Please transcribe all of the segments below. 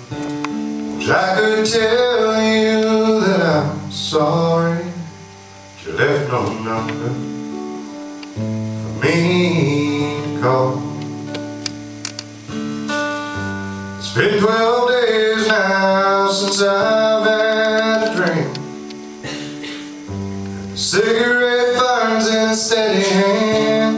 Wish I could tell you that I'm sorry, but you left no number for me to call. It's been 12 days now since I've had a drink, and the cigarette burns in a steady hand.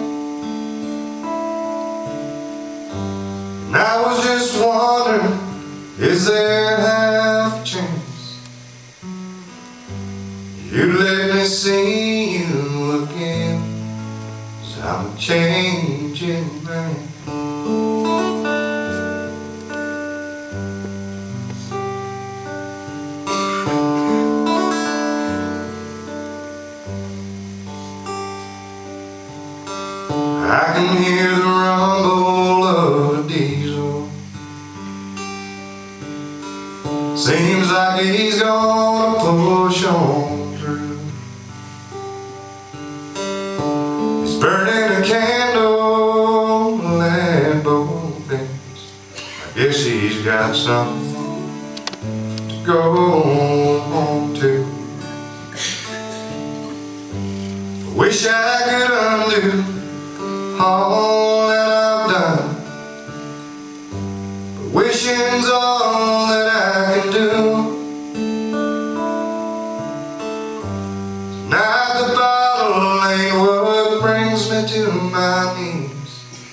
And I was just wondering, is there half a chance you'd let me see you again? 'Cause I'm a changing man. I can hear the rumble of a diesel. Seems like he's gonna push on through. He's burning a candle and both ends. I guess he's got something to go on to. I wish I could undo all that I've done, but wishing's all that I can do. Tonight the bottle ain't what brings me to my knees.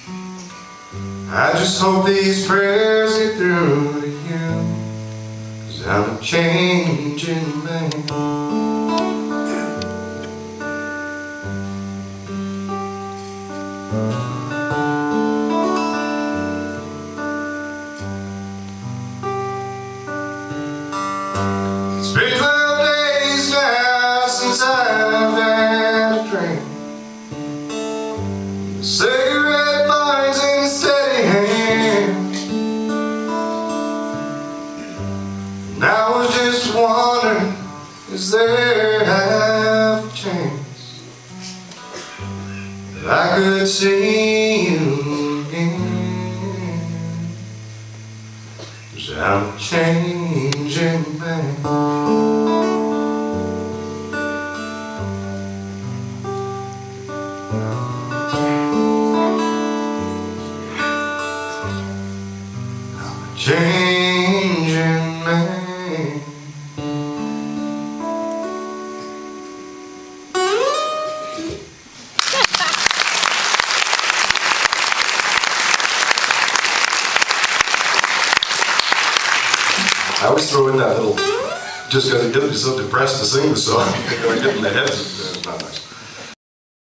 I just hope these prayers get through to you, 'cause I'm a changing man. It's been 12 days now since I've had a drink. The cigarette burns in a steady hand. And I was just wondering, is there half a chance that I could see you again? 'Cause I'm a changing man. I'm a changing man. I always throw in that little, just because it gets me so depressed to sing the song, I get in the head, it's not nice.